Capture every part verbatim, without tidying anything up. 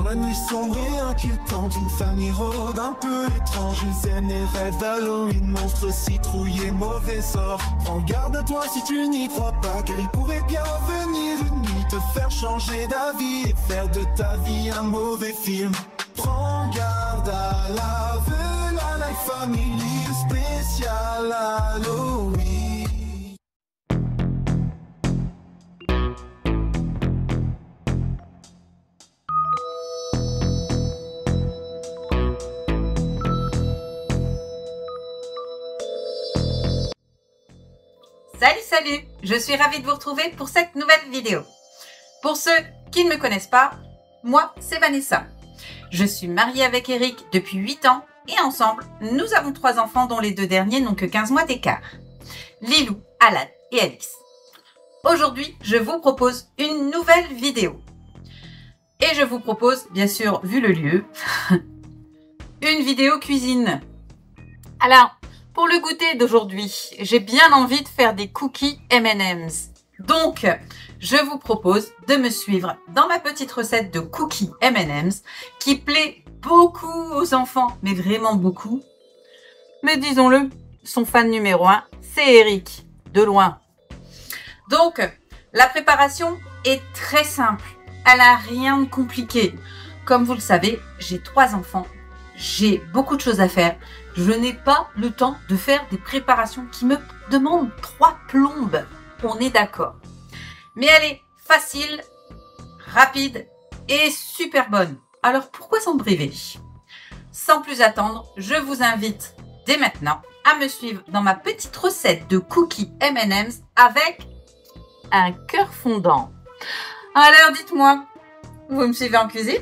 la nuit sombre et inquiétante, une famille rôde un peu étrange. Ils aiment les rêves d'Halloween, monstres, citrouilles et mauvais sorts. Prends garde à toi si tu n'y crois pas, car il pourrait bien venir une nuit te faire changer d'avis et faire de ta vie un mauvais film. Prends garde à la VelaaLife Family spécial Halloween. Salut salut, je suis ravie de vous retrouver pour cette nouvelle vidéo. Pour ceux qui ne me connaissent pas, moi c'est Vanessa. Je suis mariée avec Eric depuis huit ans et ensemble nous avons trois enfants dont les deux derniers n'ont que quinze mois d'écart. Lilou, Alan et Alice. Aujourd'hui je vous propose une nouvelle vidéo. Et je vous propose, bien sûr vu le lieu, une vidéo cuisine. Alors, pour le goûter d'aujourd'hui, j'ai bien envie de faire des cookies M and M's. Donc, je vous propose de me suivre dans ma petite recette de cookies M and M's qui plaît beaucoup aux enfants, mais vraiment beaucoup. Mais disons-le, son fan numéro un, c'est Eric, de loin. Donc, la préparation est très simple. Elle n'a rien de compliqué. Comme vous le savez, j'ai trois enfants. J'ai beaucoup de choses à faire. Je n'ai pas le temps de faire des préparations qui me demandent trois plombes. On est d'accord. Mais elle est facile, rapide et super bonne. Alors pourquoi s'en priver? Sans plus attendre, je vous invite dès maintenant à me suivre dans ma petite recette de cookies M and M's avec un cœur fondant. Alors dites-moi, vous me suivez en cuisine?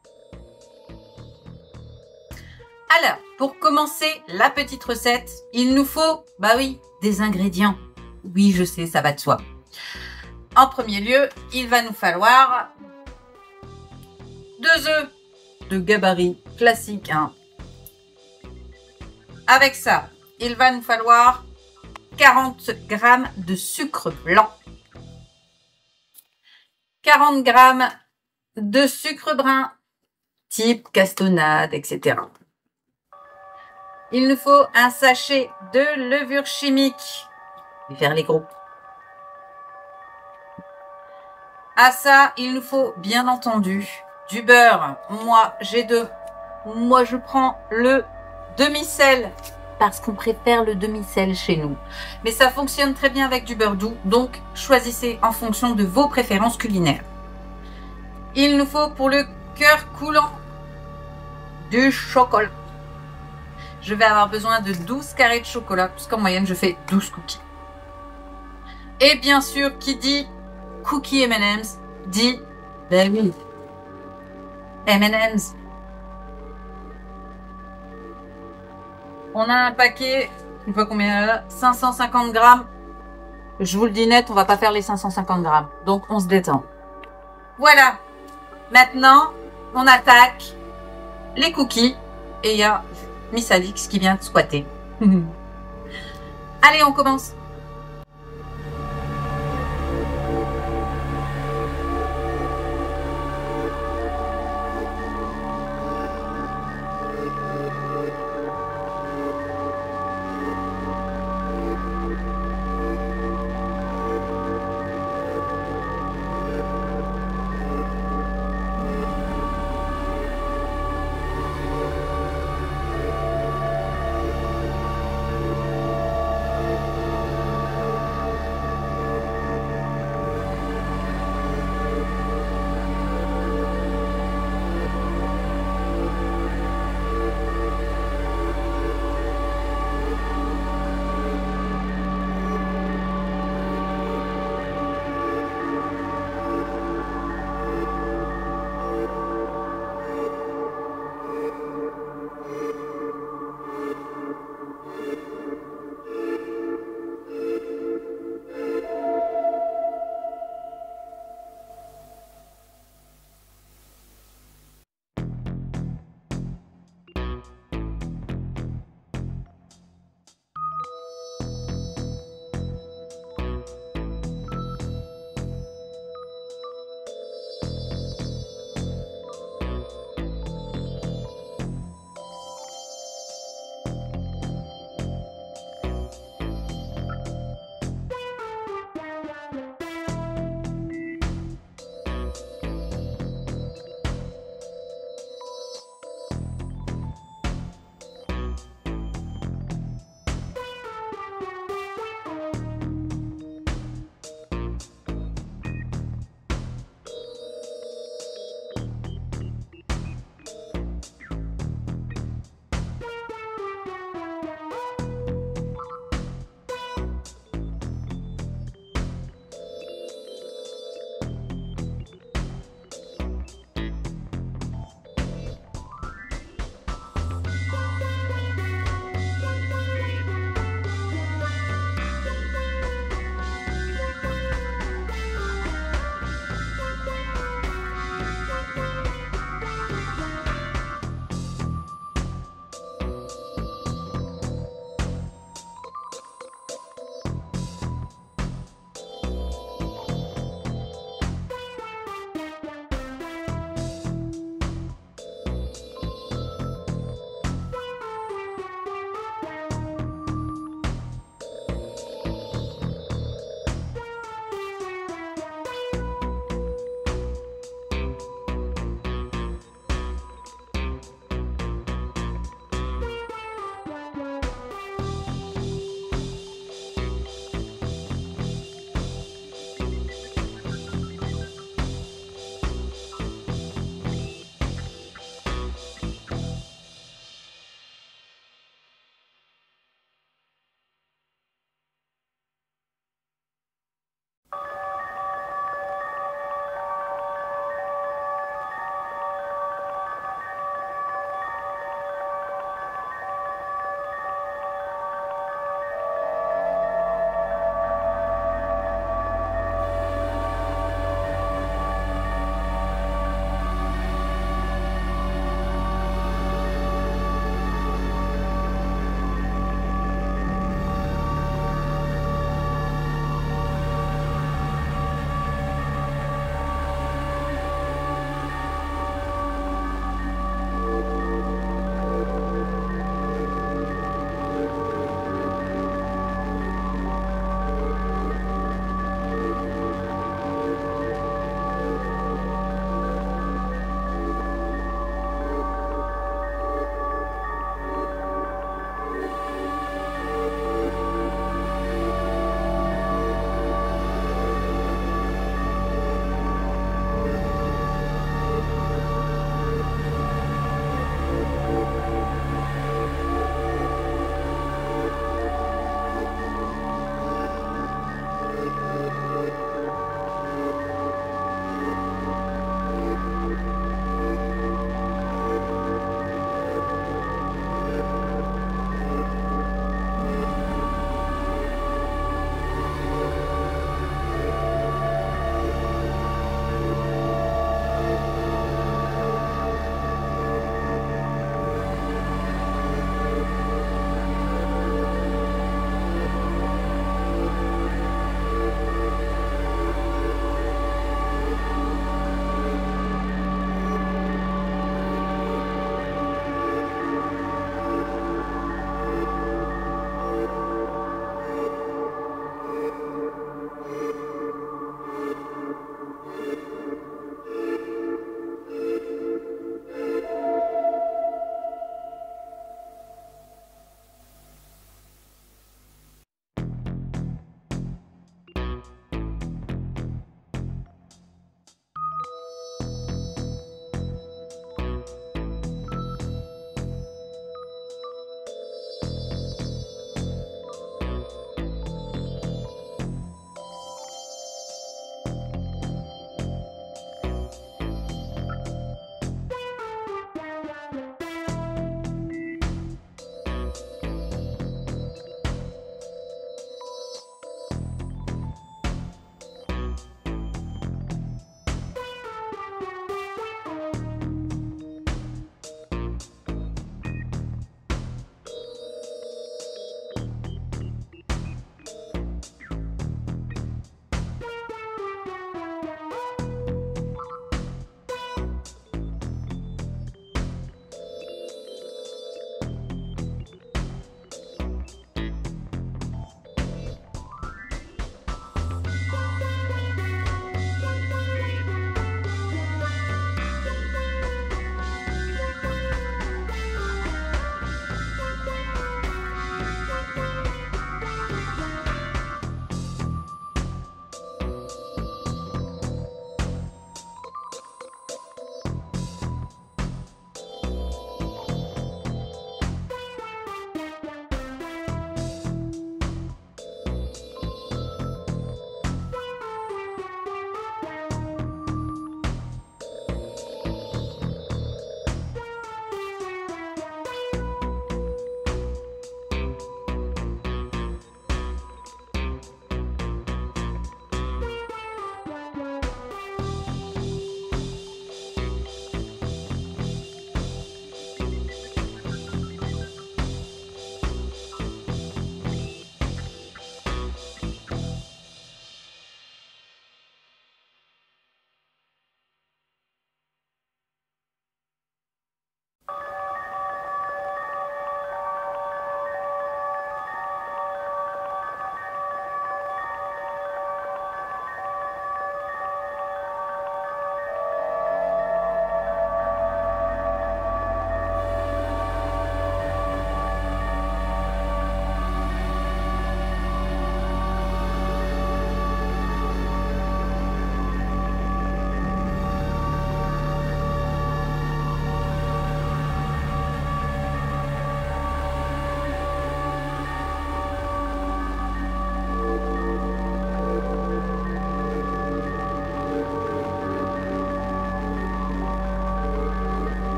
Alors, pour commencer la petite recette, il nous faut, bah oui, des ingrédients. Oui, je sais, ça va de soi. En premier lieu, il va nous falloir deux œufs de gabarit classique. Hein. Avec ça, il va nous falloir quarante grammes de sucre blanc, quarante grammes de sucre brun, type cassonade, et cetera. Il nous faut un sachet de levure chimique. Je vais faire les gros. À ça, il nous faut bien entendu du beurre. Moi, j'ai deux. Moi, je prends le demi-sel parce qu'on préfère le demi-sel chez nous. Mais ça fonctionne très bien avec du beurre doux. Donc, choisissez en fonction de vos préférences culinaires. Il nous faut pour le cœur coulant du chocolat. Je vais avoir besoin de douze carrés de chocolat, puisqu'en moyenne, je fais douze cookies. Et bien sûr, qui dit cookies M and M's, dit, ben oui, M and M's. On a un paquet, je ne sais pas combien là, cinq cent cinquante grammes. Je vous le dis net, on va pas faire les cinq cent cinquante grammes. Donc, on se détend. Voilà. Maintenant, on attaque les cookies. Et il y a Miss Alix qui vient de squatter. Allez, on commence.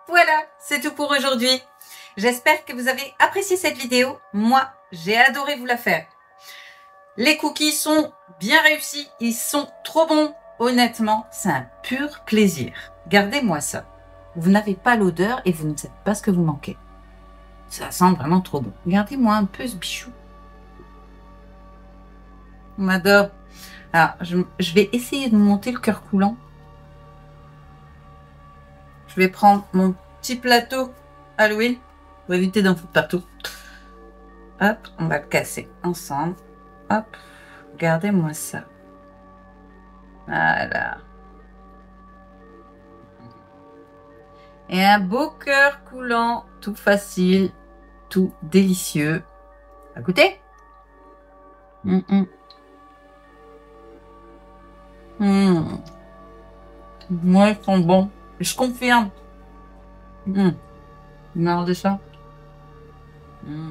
Voilà, c'est tout pour aujourd'hui. J'espère que vous avez apprécié cette vidéo. Moi, j'ai adoré vous la faire. Les cookies sont bien réussis, ils sont trop bons. Honnêtement, c'est un pur plaisir. Gardez-moi ça. Vous n'avez pas l'odeur et vous ne savez pas ce que vous manquez. Ça sent vraiment trop bon. Regardez-moi un peu ce bichou. On m'adore. Alors, je, je vais essayer de monter le cœur coulant. Je vais prendre mon petit plateau Halloween pour éviter d'en foutre partout. Hop, on va le casser ensemble. Hop, regardez-moi ça. Voilà. Et un beau cœur coulant, tout facile, tout délicieux. À goûter. Mmh, mmh. Mmh. Moi, ils sont bons. Je confirme. Mmh. Regardez ça. Mmh.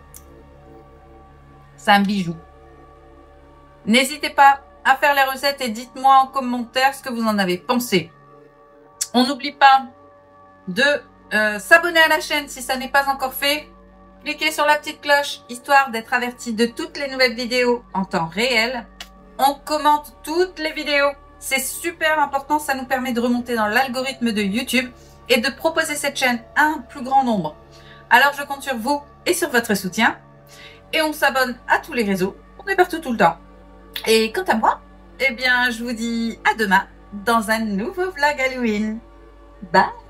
C'est un bijou. N'hésitez pas à faire les recettes et dites-moi en commentaire ce que vous en avez pensé. On n'oublie pas de euh, s'abonner à la chaîne si ça n'est pas encore fait. Cliquez sur la petite cloche histoire d'être averti de toutes les nouvelles vidéos en temps réel. On commente toutes les vidéos. C'est super important, ça nous permet de remonter dans l'algorithme de YouTube et de proposer cette chaîne à un plus grand nombre. Alors je compte sur vous et sur votre soutien. Et on s'abonne à tous les réseaux. On est partout tout le temps. Et quant à moi, eh bien je vous dis à demain dans un nouveau vlog Halloween. Bye!